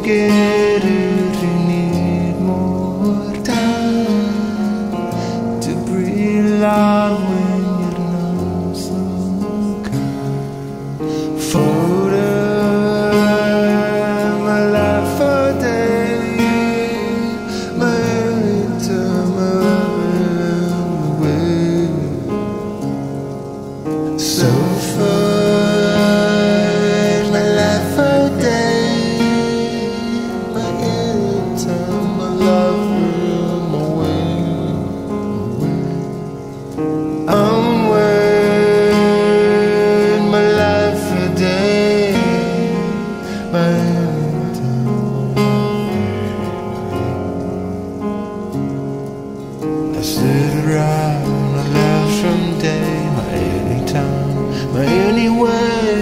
get it, you need more time to breathe love when you're not so kind. Photo my life for days, my every time I am away. So far, my life for days, my every time I love him away. I'm with my life for days, my every time I sit around, I laugh from day, my anytime, my anyway.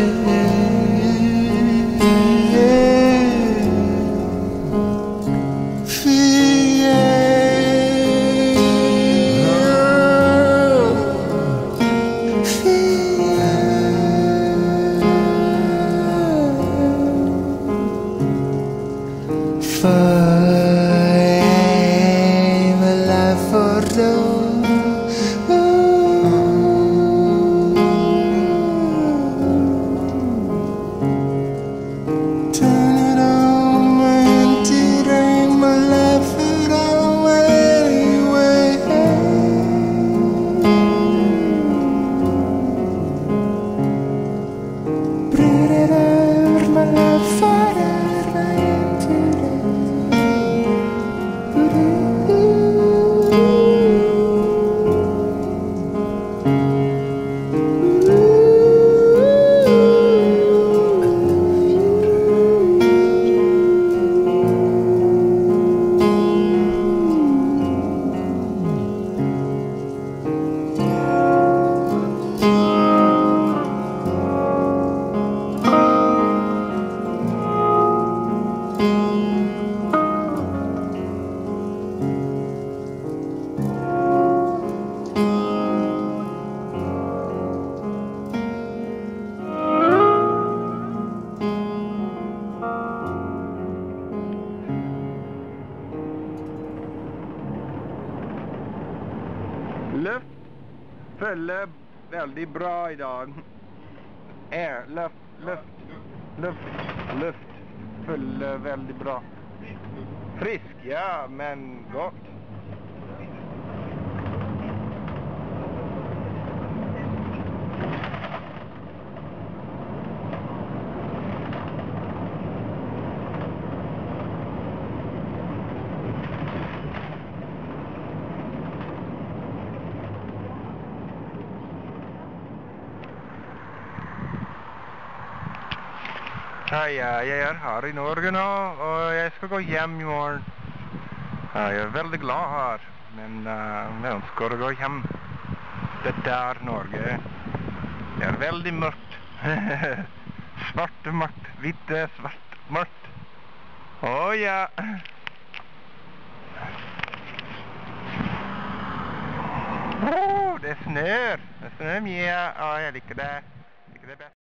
Find my life for love. Turn it on and drain my life it all anyway. Bring it out my life for Luft følger veldig bra i dag. Luft følger veldig bra. Frisk, ja, men godt. Hei, jeg er her i Norge nå, og jeg skal gå hjem i morgen. Jeg er veldig glad her, men jeg ønsker å gå hjem. Dette er Norge. Det er veldig mørkt. Svart og mørkt, hvitt, svart, mørkt. Ja. Det snør. Det snør mye, og jeg liker det.